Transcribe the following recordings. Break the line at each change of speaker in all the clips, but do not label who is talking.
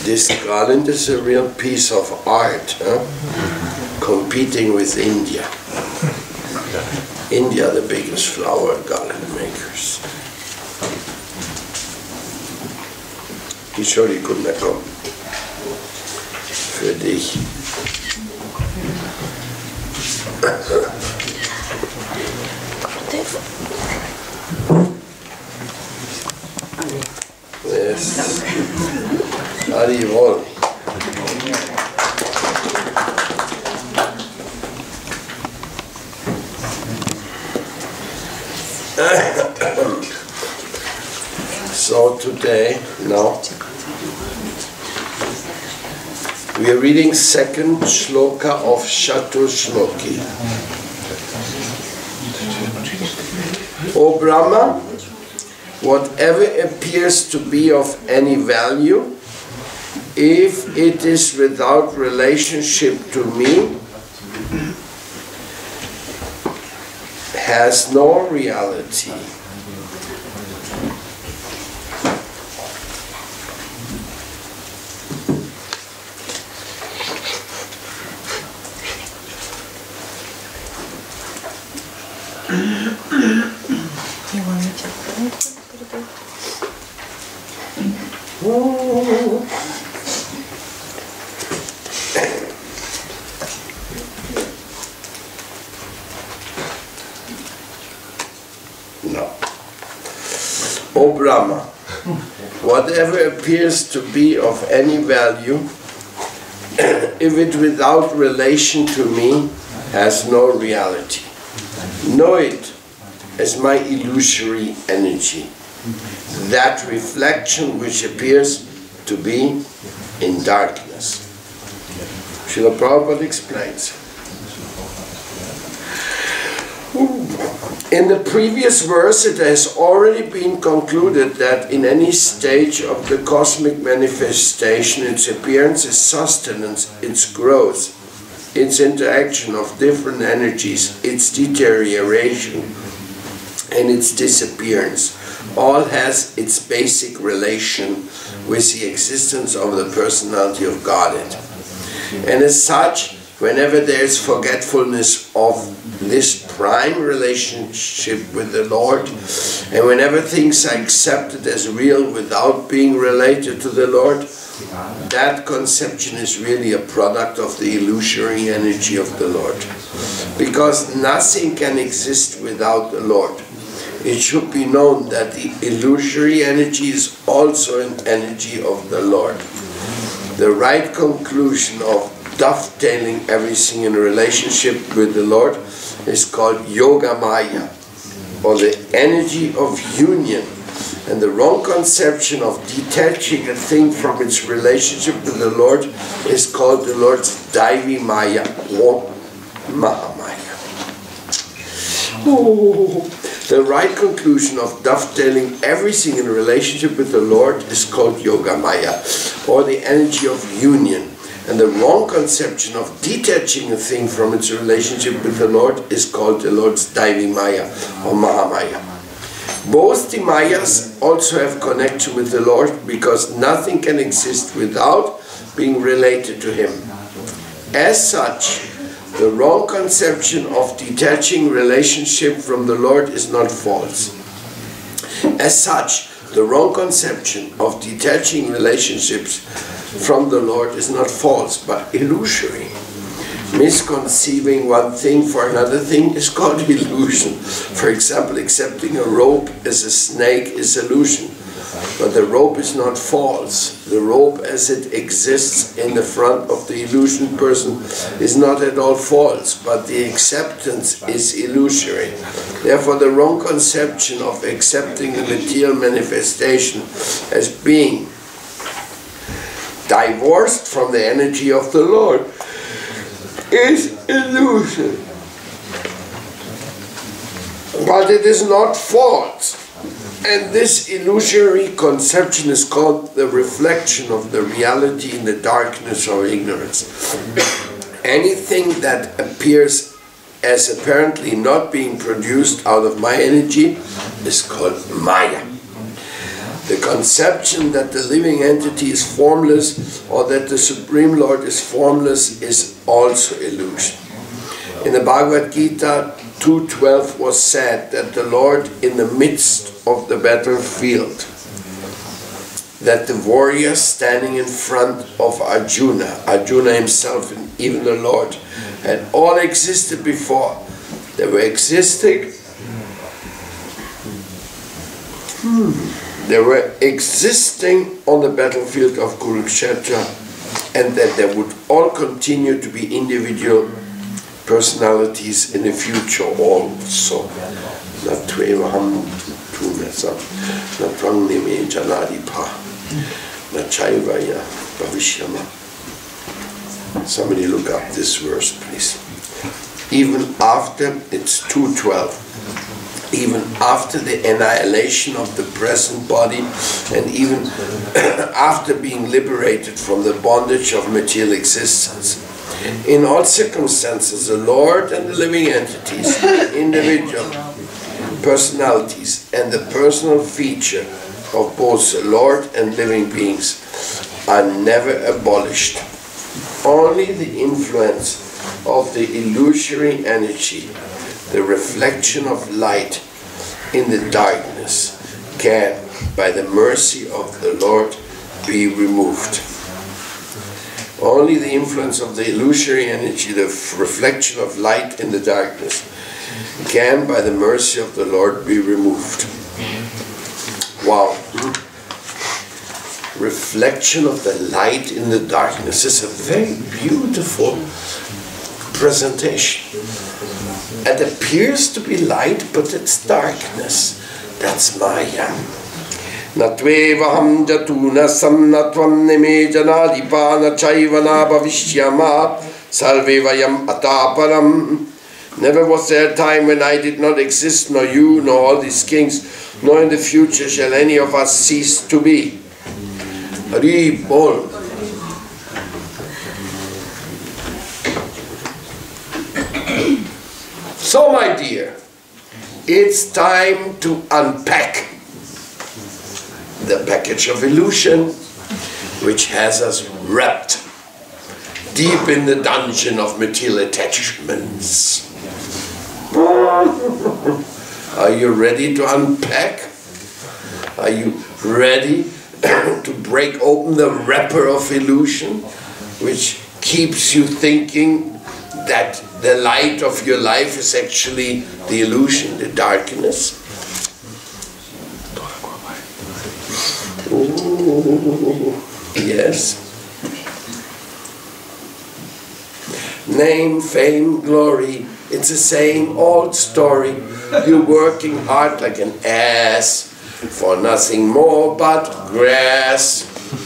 This garland is a real piece of art, huh? Competing with India. India, the biggest flower garland makers. Die Entschuldigung, komm. Für dich. Yes. Arrivol. So today, now, we are reading second shloka of Chaturshloki. O Brahma, whatever appears to be of any value, if it is without relationship to me, has no reality.
You want me to put it?
No. O Brahma, whatever appears to be of any value, if it without relation to me has no reality. Know it as my illusory energy, that reflection which appears to be in darkness. Srila Prabhupada explains. In the previous verse, it has already been concluded that in any stage of the cosmic manifestation, its appearance, its sustenance, its growth, its interaction of different energies, its deterioration, and its disappearance, all has its basic relation with the existence of the personality of Godhead. And as such, whenever there is forgetfulness of this prime relationship with the Lord, and whenever things are accepted as real without being related to the Lord, that conception is really a product of the illusory energy of the Lord. Because nothing can exist without the Lord. It should be known that the illusory energy is also an energy of the Lord. The right conclusion of dovetailing everything in relationship with the Lord is called Yoga Maya, or the energy of union. And the wrong conception of detaching a thing from its relationship with the Lord is called the Lord's Daivi Maya, or Mahamaya. The right conclusion of dovetailing everything in relationship with the Lord is called Yoga Maya, or the energy of union. And the wrong conception of detaching a thing from its relationship with the Lord is called the Lord's Daivi Maya, or Mahamaya. Both the Mayas also have connection with the Lord, because nothing can exist without being related to Him. As such, the wrong conception of detaching relationship from the Lord is not false. As such, the wrong conception of detaching relationships from the Lord is not false, but illusory. Misconceiving one thing for another thing is called illusion. For example, accepting a rope as a snake is illusion. But the rope is not false. The rope as it exists in the front of the illusion person is not at all false, but the acceptance is illusory. Therefore, the wrong conception of accepting the material manifestation as being divorced from the energy of the Lord is illusion. But it is not false. And this illusory conception is called the reflection of the reality in the darkness or ignorance. Anything that appears as apparently not being produced out of my energy is called Maya. The conception that the living entity is formless or that the Supreme Lord is formless is also illusion. In the Bhagavad Gita 2:12 was said that the Lord in the midst of the battlefield, that the warrior standing in front of Arjuna, Arjuna himself and even the Lord, had all existed before. They were existing. They were existing on the battlefield of Kurukshetra, and that they would all continue to be individual personalities in the future also. Natvevaham tunasam, natvang nime janadipa, nachaivaya bhavishyama. Somebody look up this verse, please. Even after, it's 2:12, even after the annihilation of the present body, and even after being liberated from the bondage of material existence, in all circumstances, the Lord and the living entities, individual personalities, and the personal feature of both the Lord and living beings are never abolished. Only the influence of the illusory energy, the reflection of light in the darkness, can, by the mercy of the Lord, be removed. Only the influence of the illusory energy, the reflection of light in the darkness, can, by the mercy of the Lord, be removed. Wow. Reflection of the light in the darkness is a very beautiful presentation. It appears to be light, but it's darkness. That's Maya. Natvevaham jatunasam natvam nime janadipa nachaivana bhavishyama salvevayam ataparam. Never was there a time when I did not exist, nor you, nor all these kings, nor in the future shall any of us cease to be. Hari Bol. So, my dear, it's time to unpack the package of illusion which has us wrapped deep in the dungeon of material attachments. Are you ready to unpack? Are you ready to break open the wrapper of illusion which keeps you thinking that the light of your life is actually the illusion, the darkness? Ooh, yes. Name, fame, glory, it's the same old story. You're working hard like an ass for nothing more but grass.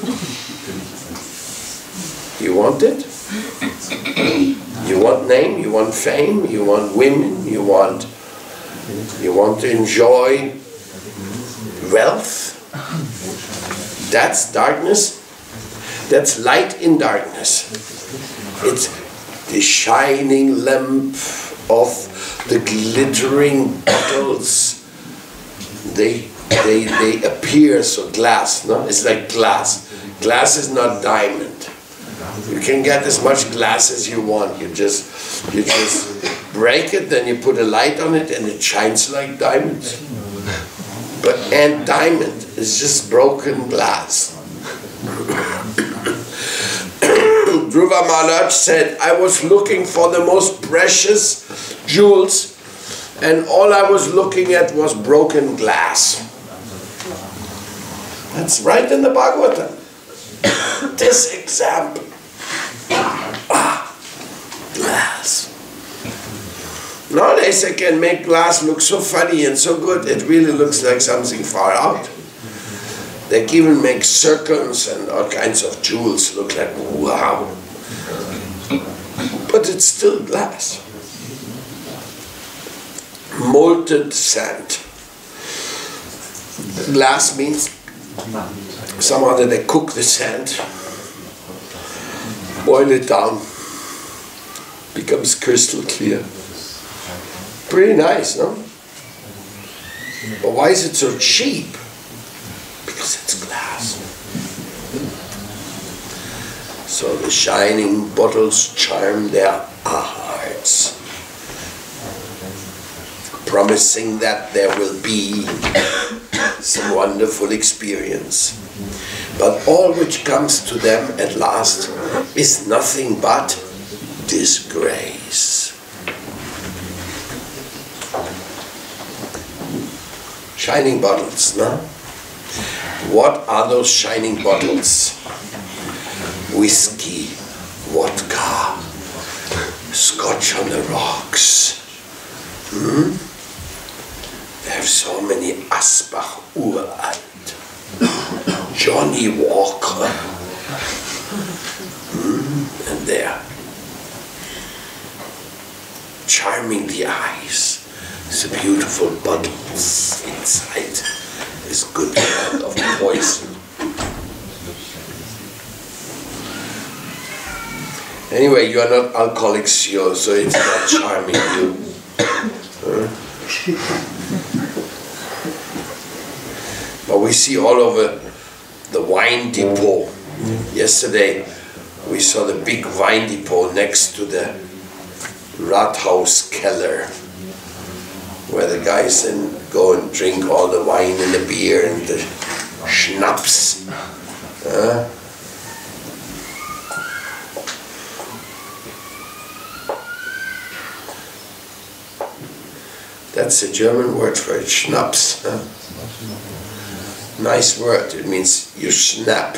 You want it? You want name, you want fame, you want women, you want to enjoy wealth. That's darkness. That's light in darkness. It's the shining lamp of the glittering bottles. They appear so glass, no? It's like glass. Glass is not diamond. You can get as much glass as you want. You just break it, then you put a light on it, and it shines like diamonds. And diamond is just broken glass. Dhruva Maharaj said, I was looking for the most precious jewels, and all I was looking at was broken glass. That's right in the Bhagavatam. This example. Glass. Nowadays I can make glass look so funny and so good, it really looks like something far out. They can even make circles and all kinds of jewels look like wow. But it's still glass. Molten sand. Glass means somehow that they cook the sand, boil it down, becomes crystal clear. Pretty nice, no? But why is it so cheap? Because it's So the shining bottles charm their hearts, promising that there will be some wonderful experience. But all which comes to them at last is nothing but disgrace. Shining bottles, no? What are those shining bottles? Whiskey, vodka, scotch on the rocks. They have so many Asbach Uralt, Johnny Walker, and they're charming the eyes. It's beautiful bottles inside. This good kind of poison. Anyway, you are not alcoholics, so it's not charming you. But we see all over the wine depot. Yesterday we saw the big wine depot next to the Rathauskeller, where the guys then go and drink all the wine and the beer and the schnapps. That's the German word for it, Schnaps. Nice word, it means you snap.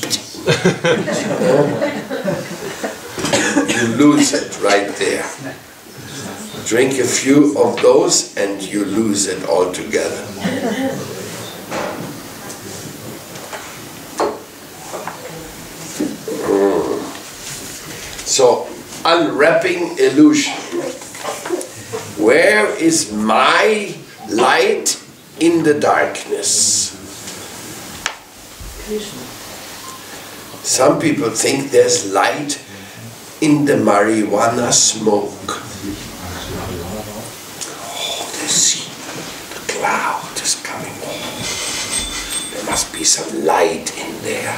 You lose it right there. Drink a few of those and you lose it altogether. So, unwrapping illusion. Where is my light in the darkness? Some people think there's light in the marijuana smoke. Oh, they see the cloud is coming. There must be some light in there.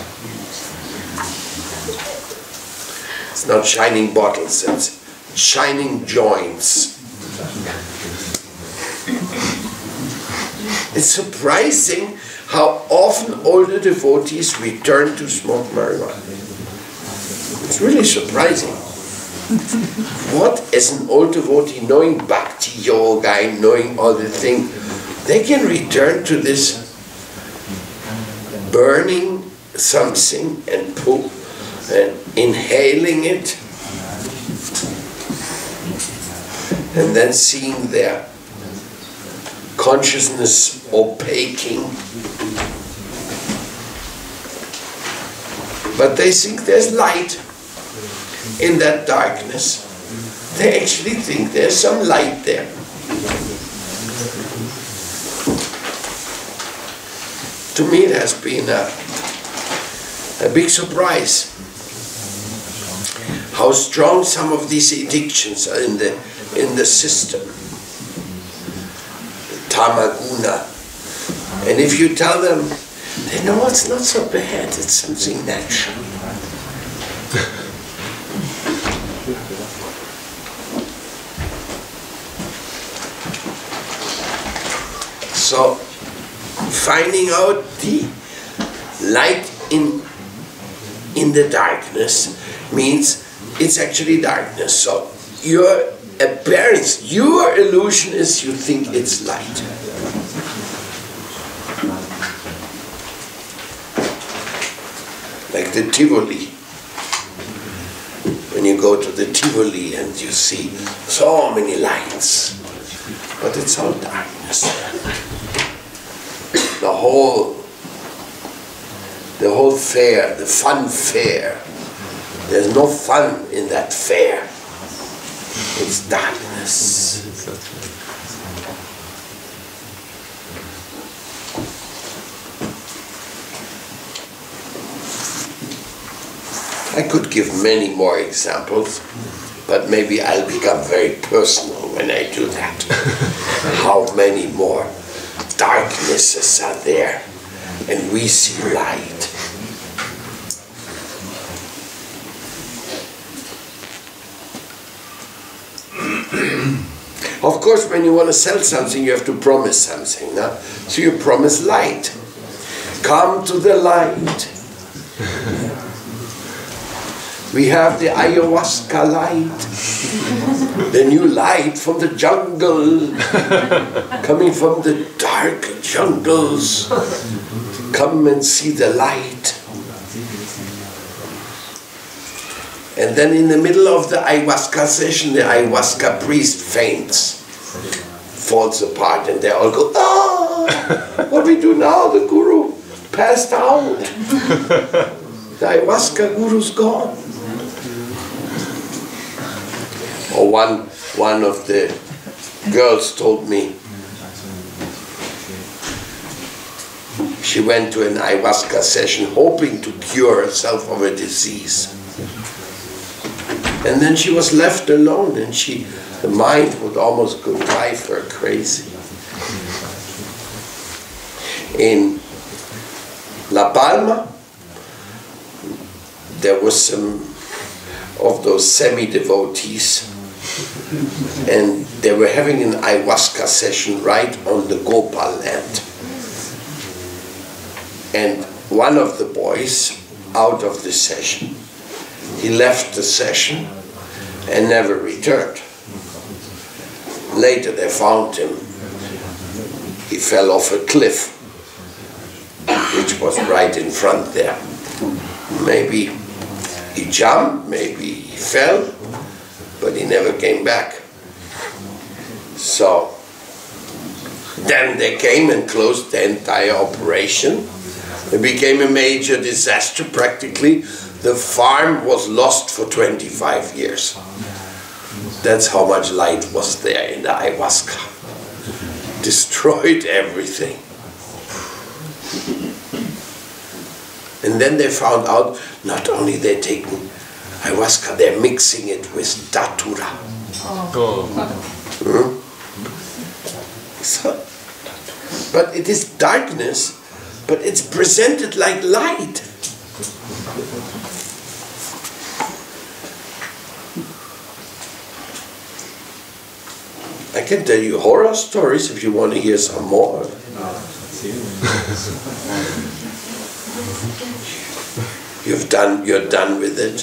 It's not shining bottles, it's shining joints. It's surprising how often older devotees return to smoke marijuana. It's really surprising. What is an old devotee, knowing bhakti yoga and knowing all the things, they can return to this burning something and inhaling it, and then seeing their consciousness opaquing. But they think there's light in that darkness. They actually think there's some light there. To me it has been a big surprise how strong some of these addictions are in the system. Tamaguna. And if you tell them, they know it's not so bad, it's something natural. So, finding out the light in the darkness means it's actually darkness. So, your appearance, your illusion is you think it's light. Like the Tivoli. When you go to the Tivoli and you see so many lights, but it's all darkness. The whole fair, the fun fair, there's no fun in that fair. It's darkness. I could give many more examples, but maybe I'll become very personal when I do that. How many more darknesses are there, and we see light. Of course, when you want to sell something, you have to promise something. No? So you promise light. Come to the light. We have the ayahuasca light. The new light from the jungle. Coming from the dark jungles. Come and see the light. And then in the middle of the ayahuasca session, the ayahuasca priest faints, falls apart, and they all go, "Ah, what do we do now? The guru passed out. The ayahuasca guru's gone." Or one of the girls told me, she went to an ayahuasca session hoping to cure herself of a disease. And then she was left alone, and the mind would almost go drive her crazy. In La Palma, there was some of those semi-devotees, and they were having an ayahuasca session right on the Gopal land. And one of the boys, out of the session, he left the session and never returned. Later they found him. He fell off a cliff, which was right in front there. Maybe he jumped, maybe he fell, but he never came back. So then they came and closed the entire operation. It became a major disaster practically. The farm was lost for 25 years. That's how much light was there in the ayahuasca. Destroyed everything. And then they found out not only they're taking ayahuasca, they're mixing it with datura. So, but it is darkness, but it's presented like light. I can tell you horror stories if you want to hear some more. You're done with it.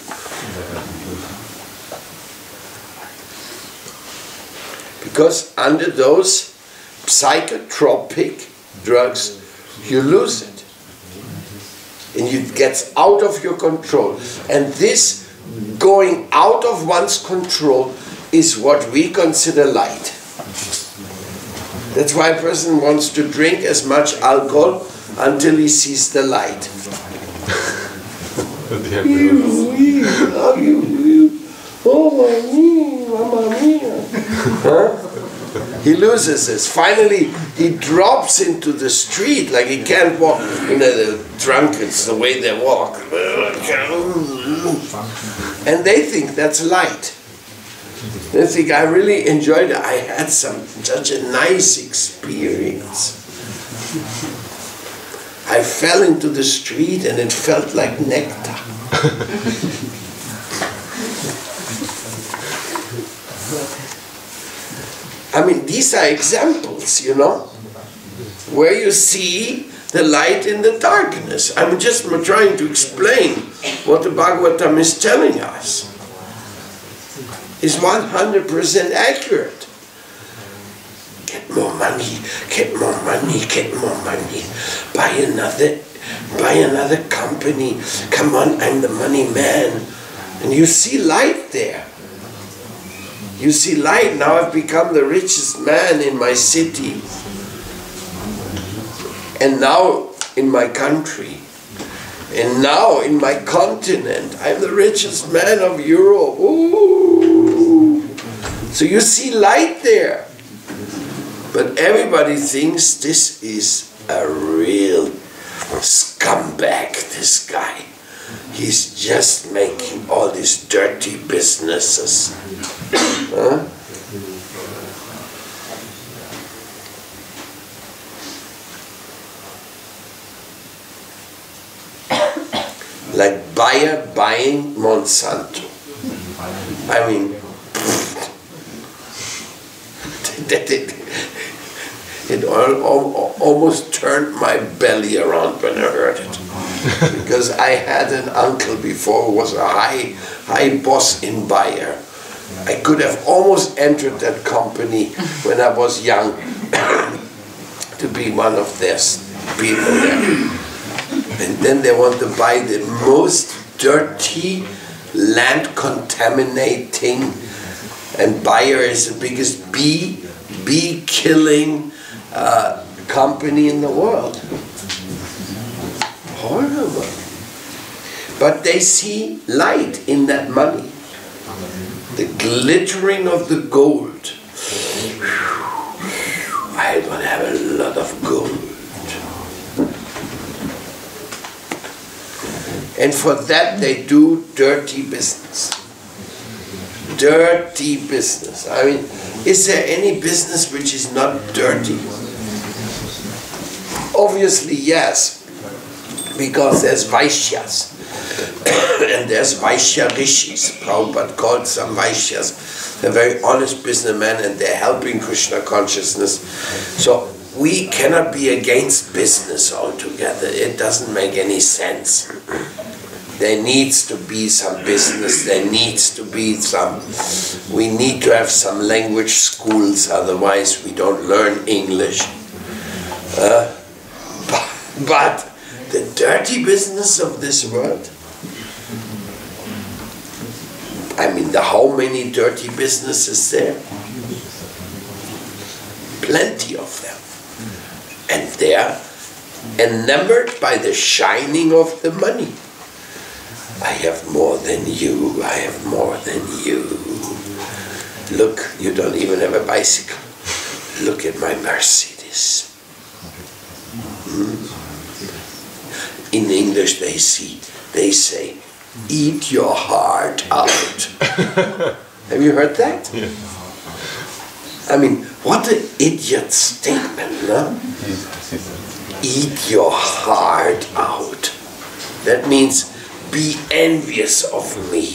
Because under those psychotropic drugs, you lose it. And it gets out of your control. And this going out of one's control is what we consider light. That's why a person wants to drink as much alcohol until he sees the light. Oh, mamma mia. Huh? He loses this. Finally, he drops into the street like he can't walk. You know, the drunkards, the way they walk. And they think that's light. They think, I really enjoyed it. I had such a nice experience. I fell into the street and it felt like nectar. I mean, these are examples, you know, where you see the light in the darkness. I'm just trying to explain what the Bhagavatam is telling us. It's 100% accurate. Get more money, get more money, get more money. Buy another company. Come on, I'm the money man. And you see light there. You see light. Now I've become the richest man in my city. And now in my country. And now in my continent. I'm the richest man of Europe. Ooh. So you see light there. But everybody thinks this is a real scumbag, this guy. He's just making all these dirty businesses. Huh? Like Bayer buying Monsanto. I mean, It almost turned my belly around when I heard it. Because I had an uncle before who was a high boss in Bayer. I could have almost entered that company when I was young to be one of their people there. And then they want to buy the most dirty, land contaminating, and Bayer is the biggest bee killing company in the world. Horrible. But they see light in that money. The glittering of the gold. I want to have a lot of gold. And for that they do dirty business. Dirty business. I mean, is there any business which is not dirty? Obviously yes, because there's Vaishyas. And there's Vaishya Rishis. Prabhupada called some Vaishyas. They're very honest businessmen and they're helping Krishna consciousness. So we cannot be against business altogether. It doesn't make any sense. There needs to be some business, there needs to be some, we need to have some language schools, otherwise we don't learn English. But the dirty business of this world, I mean, how many dirty businesses there? Plenty of them. And they're enamored by the shining of the money. I have more than you, I have more than you. Look, you don't even have a bicycle. Look at my Mercedes. In English they say, eat your heart out. Have you heard that?
Yeah.
I mean, what an idiot statement, no? Eat your heart out. That means be envious of me.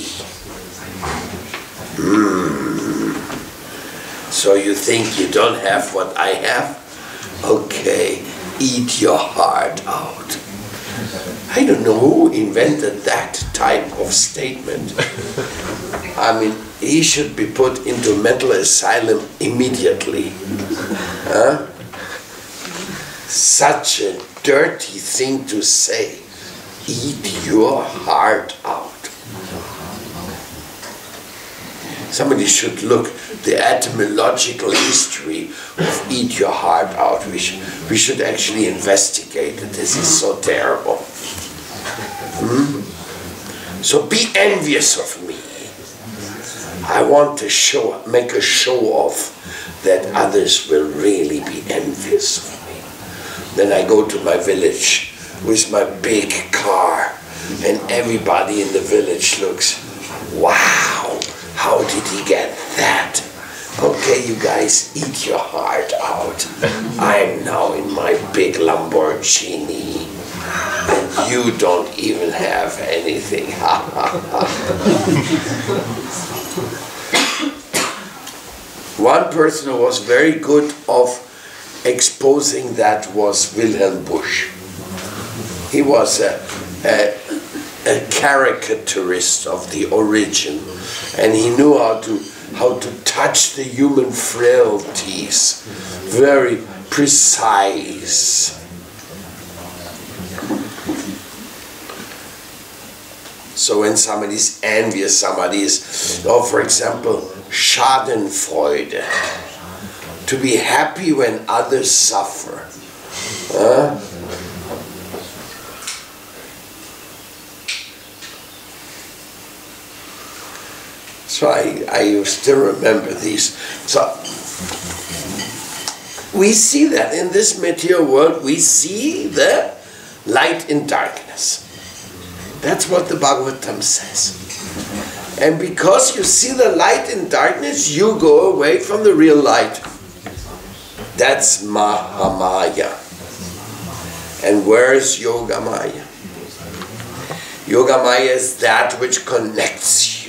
So you think you don't have what I have? Okay, eat your heart out. I don't know who invented that type of statement. I mean, he should be put into mental asylum immediately. Huh? Such a dirty thing to say. Eat your heart out. Somebody should look the etymological history of eat your heart out. We should actually investigate it. This is so terrible. So be envious of me. I want to make a show off that others will really be envious of me. Then I go to my village with my big car and everybody in the village looks, wow, how did he get that? Okay, you guys, eat your heart out. I'm now in my big Lamborghini and you don't even have anything. One person who was very good of exposing that was Wilhelm Busch. He was a caricaturist of the origin, and he knew how to touch the human frailties, very precise. So when somebody's envious, somebody is, for example, Schadenfreude, to be happy when others suffer. So I still remember these. So we see that in this material world, we see the light in darkness. That's what the Bhagavatam says. And because you see the light in darkness, you go away from the real light. That's Mahamaya. And where is Yogamaya? Yogamaya is that which connects you.